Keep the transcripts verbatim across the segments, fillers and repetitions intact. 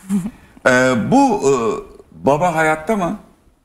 Ee, bu e, baba hayatta mı?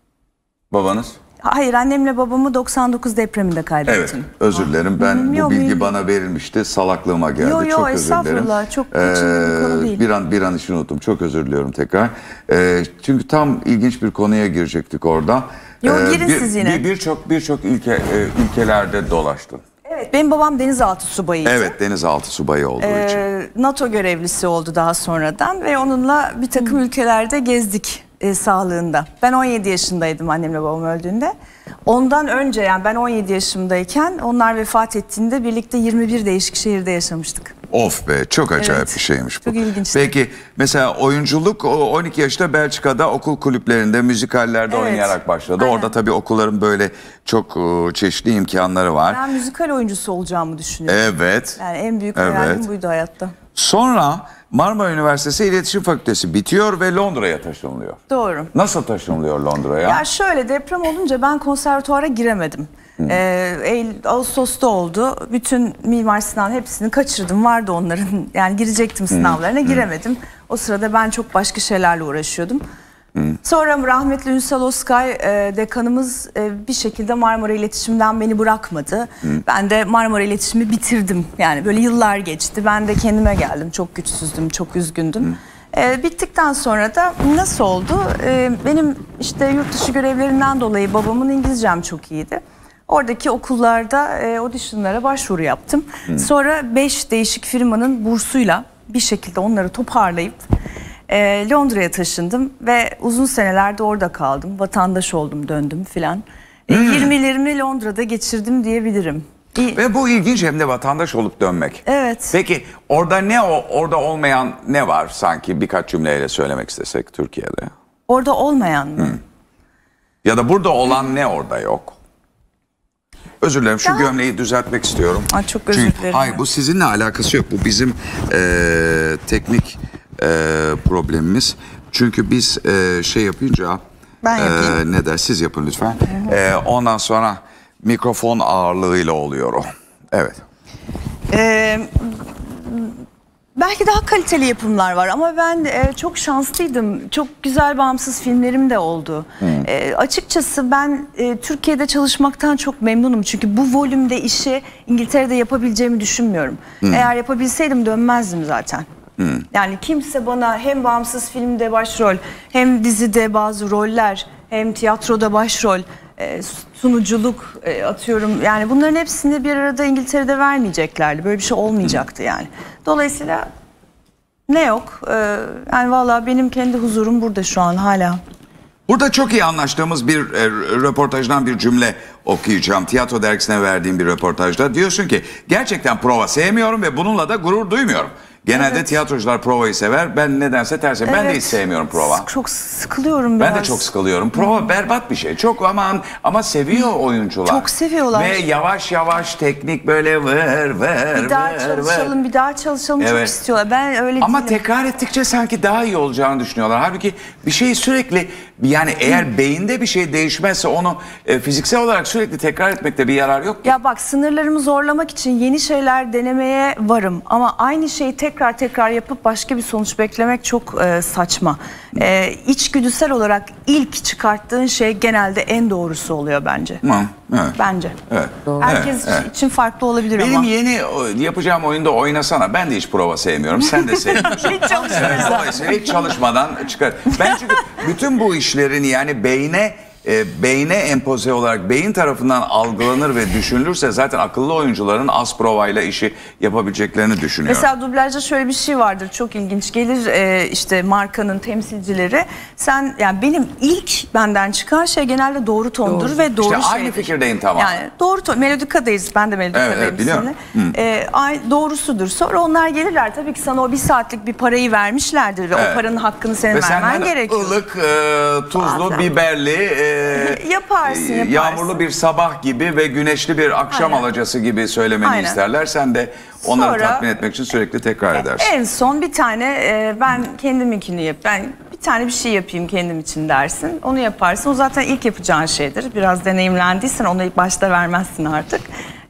Babanız? Hayır, annemle babamı doksan dokuz depreminde kaybettim. Evet, özür dilerim. Ben Hı, bu yok, bilgi mühim. bana verilmişti. Salaklığıma geldi. Yo, yo, çok özür dilerim. estağfurullah. Çok kaçınılır bir konu değil. Bir an bir an için unuttum. Çok özür diliyorum tekrar. Ee, çünkü tam ilginç bir konuya girecektik orada. Yok, girin bir, siz yine. Birçok bir, birçok ülke e, ülkelerde dolaştın. Evet, benim babam denizaltı subayıydı. Evet, denizaltı subayı olduğu ee, için. NATO görevlisi oldu daha sonradan ve onunla bir takım hmm. ülkelerde gezdik e, sağlığında. Ben on yedi yaşındaydım annemle babam öldüğünde. Ondan önce, yani ben on yedi yaşımdayken onlar vefat ettiğinde birlikte yirmi bir değişik şehirde yaşamıştık. Of be, çok acayip Evet, bir şeymiş bu. Çok ilginç. Peki mesela oyunculuk on iki yaşta Belçika'da okul kulüplerinde, müzikallerde evet. oynayarak başladı. Aynen. Orada tabii okulların böyle çok çeşitli imkanları var. Ben müzikal oyuncusu olacağımı düşünüyorum. Evet. Yani en büyük evet. hayalim buydu hayatta. Sonra Marmara Üniversitesi İletişim Fakültesi bitiyor ve Londra'ya taşınılıyor. Doğru. Nasıl taşınılıyor Londra'ya? Ya şöyle, deprem olunca ben konservatuara giremedim. Hmm. Ee, Eylül, Ağustos'ta oldu. Bütün Mimar Sinan hepsini kaçırdım. Vardı onların. Yani girecektim sınavlarına, hmm. giremedim. O sırada ben çok başka şeylerle uğraşıyordum. Hmm. Sonra rahmetli Ünsal Özkay e, dekanımız e, bir şekilde Marmara İletişim'den beni bırakmadı. Hmm. Ben de Marmara İletişim'i bitirdim. Yani böyle yıllar geçti. Ben de kendime geldim. Çok güçsüzdüm, çok üzgündüm. Hmm. E, bittikten sonra da nasıl oldu? E, benim işte yurt dışı görevlerinden dolayı babamın İngilizcem çok iyiydi. Oradaki okullarda e, auditionlara başvuru yaptım. Hmm. Sonra beş değişik firmanın bursuyla bir şekilde onları toparlayıp e, Londra'ya taşındım ve uzun senelerde orada kaldım. Vatandaş oldum, döndüm filan. E, hmm. yirmilerimi Londra'da geçirdim diyebilirim. Ve bu ilginç, hem de vatandaş olup dönmek. Evet. Peki orada ne o orada olmayan ne var sanki, birkaç cümleyle söylemek istesek Türkiye'de? Orada olmayan mı? Hmm. Ya da burada olan hmm. ne orada yok? Özür dilerim, şu Daha... gömleği düzeltmek istiyorum. Ay, çok özür dilerim. Çünkü, hayır, bu sizinle alakası yok. Bu bizim e, teknik e, problemimiz. Çünkü biz e, şey yapınca... Ben yapayım. E, ne der, siz yapın lütfen. E, ondan sonra mikrofon ağırlığıyla oluyor o. Evet. Eee... Belki daha kaliteli yapımlar var ama ben e, çok şanslıydım. Çok güzel bağımsız filmlerim de oldu. Hmm. E, açıkçası ben e, Türkiye'de çalışmaktan çok memnunum. Çünkü bu volümde işi İngiltere'de yapabileceğimi düşünmüyorum. Hmm. Eğer yapabilseydim dönmezdim zaten. Hmm. Yani kimse bana hem bağımsız filmde başrol, hem dizide bazı roller, hem tiyatroda başrol, e, sunuculuk e, atıyorum. Yani bunların hepsini bir arada İngiltere'de vermeyeceklerdi. Böyle bir şey olmayacaktı yani. Dolayısıyla ne yok? Ee, yani vallahi benim kendi huzurum burada şu an hala. Burada çok iyi anlaştığımız bir e, röportajdan bir cümle okuyacağım. Tiyatro dergisine verdiğim bir röportajda. Diyorsun ki gerçekten prova sevmiyorum ve bununla da gurur duymuyorum. Genelde evet. tiyatrocular provayı sever. Ben nedense tersi. Evet. Ben de hiç sevmiyorum prova. Çok sıkılıyorum biraz. Ben de çok sıkılıyorum. Prova hmm. berbat bir şey. Çok aman ama seviyor oyuncular. Çok seviyorlar. Ve yavaş yavaş teknik böyle vır vır Bir daha vır, çalışalım, vır. bir daha çalışalım evet. çok istiyorlar. Ben öyle Ama değilim. tekrar ettikçe sanki daha iyi olacağını düşünüyorlar. Halbuki bir şeyi sürekli, yani eğer hmm. beyinde bir şey değişmezse onu e, fiziksel olarak sürekli tekrar etmekte bir yarar yok ki. Ya bak, sınırlarımı zorlamak için yeni şeyler denemeye varım. Ama aynı şeyi tek tekrar tekrar yapıp başka bir sonuç beklemek çok e, saçma. E, içgüdüsel olarak ilk çıkarttığın şey genelde en doğrusu oluyor bence. Hı, evet. Bence. Evet. Herkes evet, evet. için farklı olabilir Benim ama. Benim yeni yapacağım oyunda oynasana. Ben de hiç prova sevmiyorum. Sen de sevmiyorsun. Hiç çalışmıyoruz. Dolayısıyla hiç çalışmadan çıkar. Ben çünkü bütün bu işlerin yani beyne E, beyne empoze olarak beyin tarafından algılanır ve düşünülürse zaten akıllı oyuncuların az provayla işi yapabileceklerini düşünüyorum. Mesela dublajda şöyle bir şey vardır, çok ilginç gelir, e, işte markanın temsilcileri, sen yani benim ilk benden çıkan şey genelde doğru tondur doğru. ve doğru işte şeydir. Aynı fikirdeyim tamam. Yani doğru ton, Melodika'dayız, ben de Melodika'dayım. Evet, evet biliyorum. E, doğrusudur. Sonra onlar gelirler, tabii ki sana o bir saatlik bir parayı vermişlerdir ve evet. o paranın hakkını senin ve vermen gerekiyor. ılık, e, tuzlu, Bazen. biberli, e, yaparsın, yaparsın. yağmurlu bir sabah gibi ve güneşli bir akşam Aynen. alacası gibi söylemeni Aynen. isterler. Sen de onları Sonra, tatmin etmek için sürekli tekrar edersin. En son bir tane e, ben kendiminkini yap. Ben bir tane bir şey yapayım kendim için dersin. Onu yaparsın. O zaten ilk yapacağın şeydir. Biraz deneyimlendiysen onu ilk başta vermezsin artık.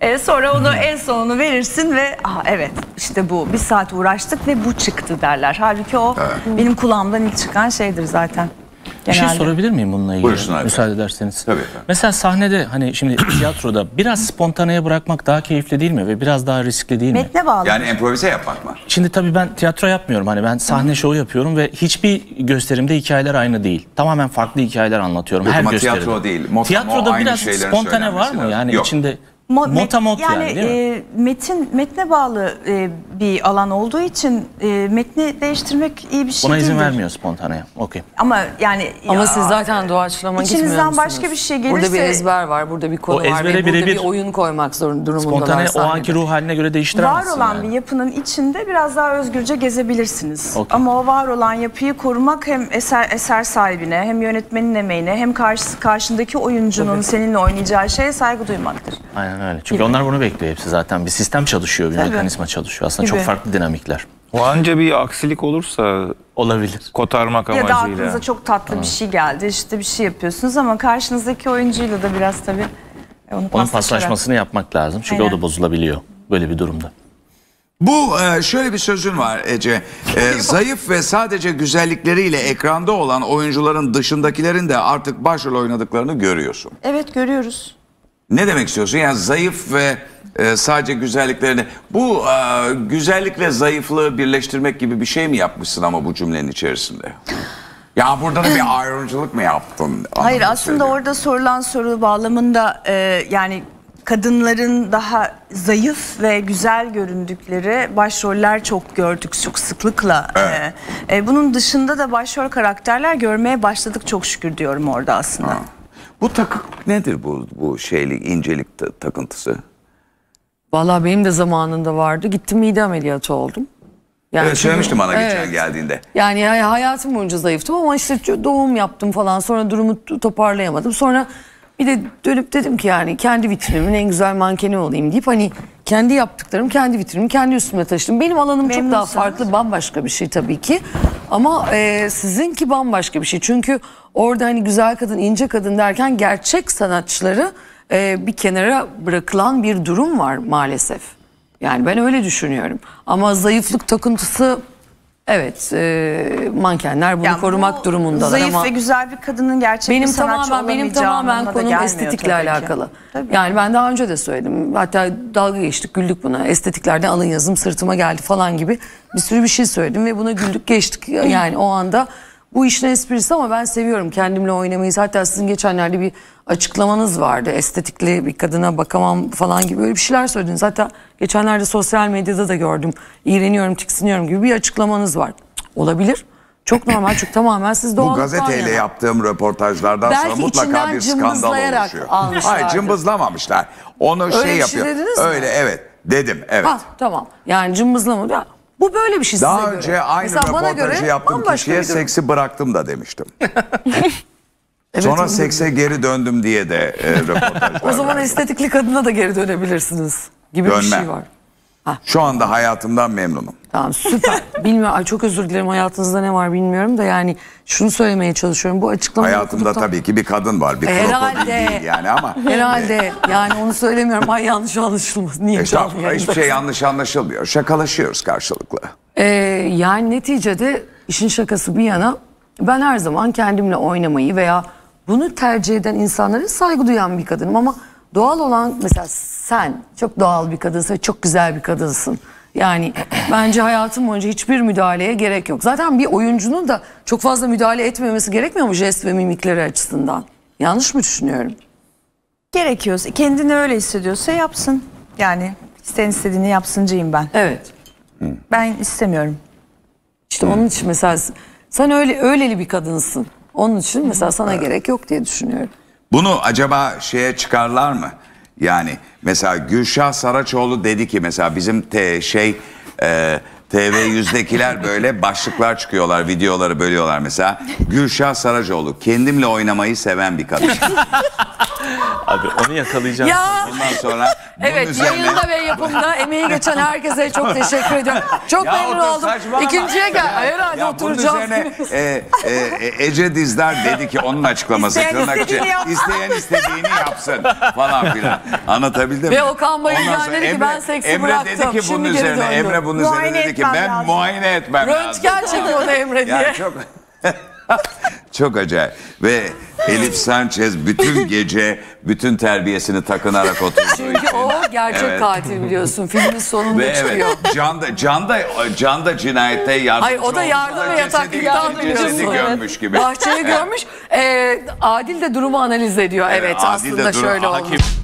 E, sonra onu en sonunu verirsin ve ah evet işte bu bir saat uğraştık ve bu çıktı derler. Halbuki o benim kulağımdan ilk çıkan şeydir zaten. Bir şey Genelde. sorabilir miyim bununla ilgili? Buyursun abi. Müsaade ederseniz. Tabii efendim. Mesela sahnede hani şimdi tiyatroda biraz spontaneye bırakmak daha keyifli değil mi? Ve biraz daha riskli değil mi? Metne bağlı. Yani improvize yapmak mı? Şimdi tabii ben tiyatro yapmıyorum. Hani ben sahne şovu yapıyorum ve hiçbir gösterimde hikayeler aynı değil. Tamamen farklı hikayeler anlatıyorum. Yok her ama gösteride. tiyatro değil. Motamo Tiyatroda aynı biraz şeylerin spontane var mı? söylenmesi Yani lazım. içinde Mo- met- motamot yani, yani değil mi? e, metin metne bağlı e, bir alan olduğu için e, metni değiştirmek iyi bir şey Buna izin değildir. vermiyor spontaneye. Okey. Ama yani Ama ya, siz zaten doğaçlama İçinizden gitmiyor musunuz? başka bir şey Burada bir gelirse- ezber var, burada bir konu O var ezbere ve burada birebir bir oyun koymak zorunda durumundalar Spontane o sahnede. anki ruh haline göre var değiştiremezsin. olan yani. bir yapının içinde biraz daha özgürce gezebilirsiniz. Okey. Ama o var olan yapıyı korumak hem eser eser sahibine hem yönetmenin emeğine hem karşı, karşındaki oyuncunun seninle oynayacağı şeye saygı duymaktır. Aynen öyle. Çünkü onlar bunu bekliyor hepsi zaten. Bir sistem çalışıyor, bir Tabii. mekanizma çalışıyor. Aslında Gibi. çok farklı dinamikler. O anca bir aksilik olursa Olabilir. kotarmak Ya da amacıyla. aklınıza çok tatlı bir şey geldi, işte bir şey yapıyorsunuz ama karşınızdaki oyuncuyla da biraz tabii e, onu Onun paslaşarak. paslaşmasını yapmak lazım. Çünkü Aynen. o da bozulabiliyor böyle bir durumda. Bu e, şöyle bir sözün var Ece. E, zayıf ve sadece güzellikleriyle ekranda olan oyuncuların dışındakilerin de artık başrol oynadıklarını görüyorsun. Evet, görüyoruz. Ne demek istiyorsun? Yani zayıf ve e, sadece güzelliklerini... Bu e, güzellikle zayıflığı birleştirmek gibi bir şey mi yapmışsın ama bu cümlenin içerisinde? Ya burada da bir ayrımcılık mı yaptın? Hayır, Anlamı aslında söylüyorum. orada sorulan soru bağlamında e, yani kadınların daha zayıf ve güzel göründükleri başroller çok gördük, çok sıklıkla. Evet. E, e, bunun dışında da başrol karakterler görmeye başladık çok şükür diyorum orada aslında. Ha. Bu takık nedir bu bu şeylik, incelik ta- takıntısı? Vallahi benim de zamanında vardı. Gittim mide ameliyatı oldum. Yani Evet, söylemiştin bana geçen Evet. geldiğinde. Yani hay- hayatım boyunca zayıftım ama işte doğum yaptım falan, sonra durumu t- toparlayamadım. Sonra bir de dönüp dedim ki yani kendi vitrinimin en güzel mankeni olayım deyip hani kendi yaptıklarım, kendi vitrinimi kendi üstüme taşıdım. Benim alanım çok daha Memnunsanız. farklı, bambaşka bir şey tabii ki. Ama e, sizinki bambaşka bir şey. Çünkü orada hani güzel kadın, ince kadın derken gerçek sanatçıları e, bir kenara bırakılan bir durum var maalesef. Yani ben öyle düşünüyorum. Ama zayıflık takıntısı, evet, e, mankenler bunu Yani korumak bu durumundalar zayıf ama ve güzel bir kadının gerçek benim bir sanatçı tamamen benim olamayacağı tamamen anlamına da konum gelmiyor estetikle tabii ki. alakalı. Tabii. Yani ben daha önce de söyledim. Hatta dalga geçtik, güldük buna. Estetiklerden alın yazım sırtıma geldi falan gibi bir sürü bir şey söyledim ve buna güldük geçtik. Yani o anda bu işin esprisi ama ben seviyorum kendimle oynamayı. Hatta sizin geçenlerde bir açıklamanız vardı. Estetikli bir kadına bakamam falan gibi öyle bir şeyler söylediniz. Hatta geçenlerde sosyal medyada da gördüm. İğreniyorum, tiksiniyorum gibi bir açıklamanız var. Cık, olabilir. Çok normal, çünkü tamamen siz Bu doğallıktan gazeteyle yana. yaptığım röportajlardan Belki sonra mutlaka içinden bir skandal cımbızlayarak oluşuyor. almışlardır. Hayır, cımbızlamamışlar. Onu Öyle şey bir şey yapıyor. dediniz mi? Öyle evet dedim evet. Ha tamam. Yani cımbızlama. Ya, bu böyle bir şey size Daha göre. önce aynı Mesela bana röportajı göre yaptığım bambaşka kişiye bir durum. seksi bıraktım da demiştim. Evet, Sonra o- sekse geri döndüm diye de e, röportajlar O zaman verdim. estetikli kadına da geri dönebilirsiniz gibi bir Dönmem. şey var. Şu anda hayatımdan memnunum. Tamam, süper. Bilmiyorum, ay çok özür dilerim, hayatınızda ne var bilmiyorum da yani şunu söylemeye çalışıyorum. Bu açıklamayı Hayatımda okuduktan- tabii ki bir kadın var. Bir Herhalde. krokodil değil yani ama. Herhalde yani onu söylemiyorum. Ay yanlış anlaşılmaz. Niye canlı Estağfurullah, yayında? hiçbir şey yanlış anlaşılmıyor. Şakalaşıyoruz karşılıklı. Ee, yani neticede işin şakası bir yana ben her zaman kendimle oynamayı veya bunu tercih eden insanlara saygı duyan bir kadınım ama doğal olan, mesela sen çok doğal bir kadınsın ve çok güzel bir kadınsın. Yani bence hayatım boyunca hiçbir müdahaleye gerek yok. Zaten bir oyuncunun da çok fazla müdahale etmemesi gerekmiyor mu jest ve mimikleri açısından? Yanlış mı düşünüyorum? Gerekiyorsa, kendini öyle hissediyorsa yapsın. Yani isteyen istediğini yapsıncıyım ben. Evet. Ben istemiyorum. İşte onun için mesela sen öyle öyleli bir kadınsın. Onun için mesela sana gerek yok diye düşünüyorum. Bunu acaba şeye çıkarlar mı? Yani mesela Gülşah Saraçoğlu dedi ki mesela bizim te, şey e, T V yüzdekiler böyle başlıklar çıkıyorlar, videoları bölüyorlar mesela. Gülşah Saraçoğlu kendimle oynamayı seven bir kadın. Abi onu yakalayacağım. Ya Ondan sonra Evet, üzerine- yayında ve yapımda emeği geçen herkese çok teşekkür ediyorum. Çok Ya memnun otur, oldum. saçmalama. İkinciye gel. Herhalde Ya bunun oturacağım. üzerine e, e, e, Ece Dizdar dedi ki onun açıklaması İsteyen tırnak içi, istediğini yapsın. isteyen istediğini yapsın falan filan. Anlatabildim mi? Ve Okan Bayülgen Ondan sonra dedi ki, ben seksi Emre bıraktım, dedi ki bunun şimdi geri üzerine döndüm. Emre bunun Muayene üzerine dedi ki etmem ben lazım. muayene etmem lazım. Röntgen çekiyordu Emre diye. Yani çok çok acayip. Ve Elif Sanchez bütün gece bütün terbiyesini takınarak oturduğu Çünkü için. o gerçek Evet. katil biliyorsun. Filmin sonunda Ve çıkıyor. evet, Can'da, Can'da, Can'da cinayette yardımcı Hayır, o da yardım olmuş da ve yataklıktan cesedi, cesedi biliyorsun. gömmüş gibi. Bahçeye görmüş. Ee, Adil de durumu analiz ediyor. Evet, Adil de aslında dur- şöyle hakim. olmuş.